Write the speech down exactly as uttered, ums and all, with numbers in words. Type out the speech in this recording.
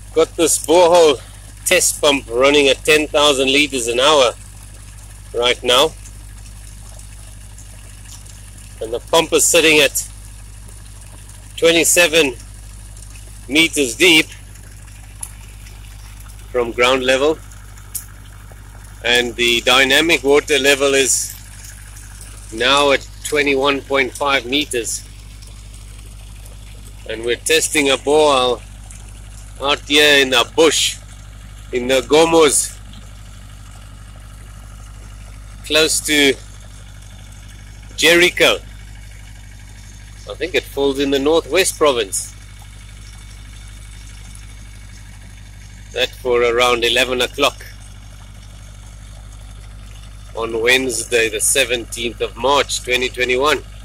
Got this borehole test pump running at ten thousand liters an hour right now, and the pump is sitting at twenty-seven meters deep from ground level, and the dynamic water level is now at twenty-one point five meters, and we're testing a borehole out here in the bush in the Gomos, close to Jericho. I think it falls in the Northwest Province. That for around eleven o'clock on Wednesday the seventeenth of March twenty twenty-one.